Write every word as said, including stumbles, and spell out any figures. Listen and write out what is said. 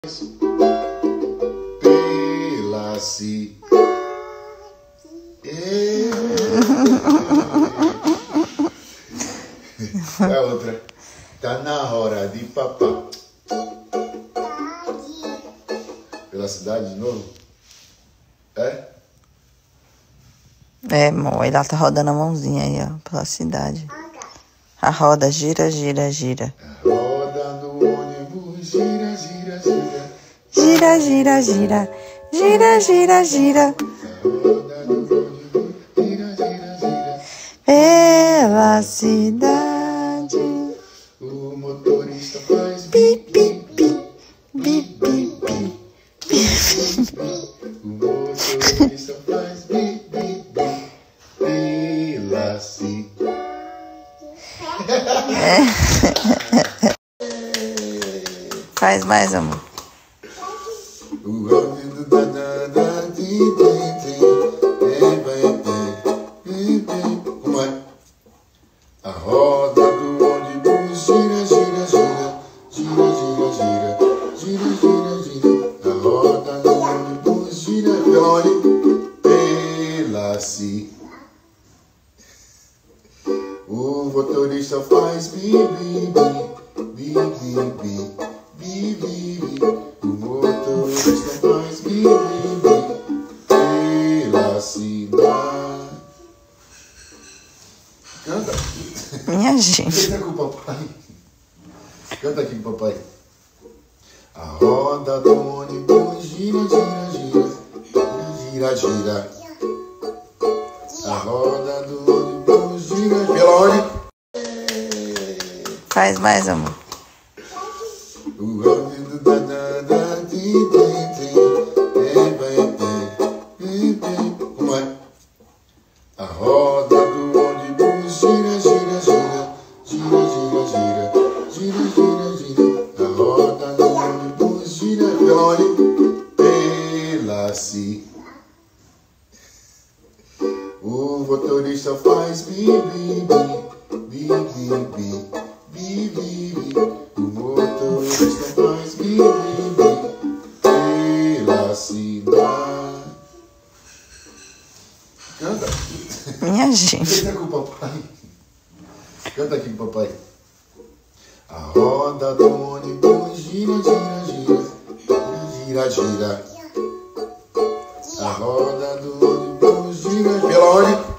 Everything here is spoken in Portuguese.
Pela si. A outra. Tá na hora de papá. Pela cidade de novo? É? É, amor, ela tá rodando a mãozinha aí, ó, pela cidade. A roda gira, gira, gira. A roda do ônibus gira, gira, gira. Gira, gira, gira. Gira, gira, gira. A roda do ônibus gira, gira, gira. Pela cidade. O motorista faz Pi, bip, pi, pi. Pi, pi, pi. o motorista faz bip, bip, bip. Pela si. Faz mais, amor. O áudio do danada, tim, tim, tim. Ei, vai, tem, tem. Como é? A roda do ônibus gira, gira, gira. Gira, gira, gira. Gira, gira, gira. A roda do ônibus gira. Pela onde? Pela si. O motorista faz bi, bi, bi. Bi, bi, bi. Bi, bi, bi. O motorista faz bi, bi, bi. Pela cidade. Canta. Minha gente. Canta com o papai. Canta aqui com o papai. A roda do ônibus gira, gira, gira. Gira, gira. A roda do ônibus gira. Pela onde? Faz mais, amor. O áudio do danada, tim, tim, tim. Ei, vai, tem, tem. Como é? A roda do ônibus gira, gira, gira. Gira, gira, gira. Gira, gira, gira. A roda do ônibus gira. Pela onde? Pela si. O motorista faz bi, bi, bi. Bi, bi, bi. Bi, bi, bi. O motorista faz bi, bi, bi. Pela cidade. Canta. Minha gente. Canta com o papai. Canta aqui com o papai. A roda do ônibus gira, gira, gira. Gira, gira. A roda do ônibus gira. Pela onde?